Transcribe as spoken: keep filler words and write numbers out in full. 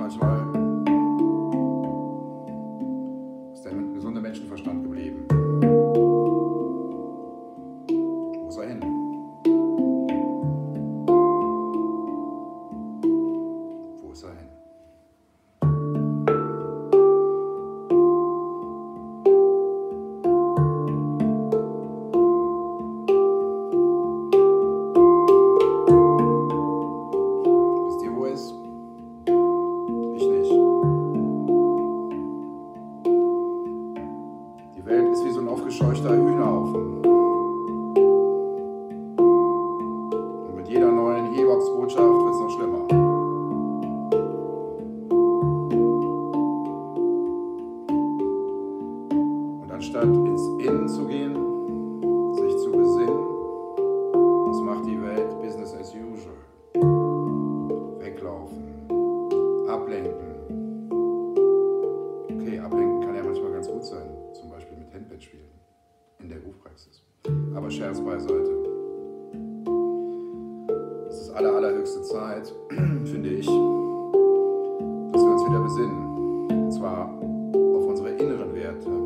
manchmal, ist der gesunde Menschenverstand geblieben? Wo ist er hin? Wo ist er hin? Die Welt ist wie so ein aufgescheuchter Hühnerhaufen. Und mit jeder neuen Hiobs-Botschaft wird es noch schlimmer. Und anstatt ins Innen zu gehen, sich zu besinnen, was macht die Welt? Business as usual. Weglaufen, ablenken. Okay, ablenken kann ja manchmal ganz gut sein, zum Beispiel mit Handball spielen, in der Rufpraxis. Aber Scherz beiseite. Es ist aller, allerhöchste Zeit, finde ich, dass wir uns wieder besinnen. Und zwar auf unsere inneren Werte,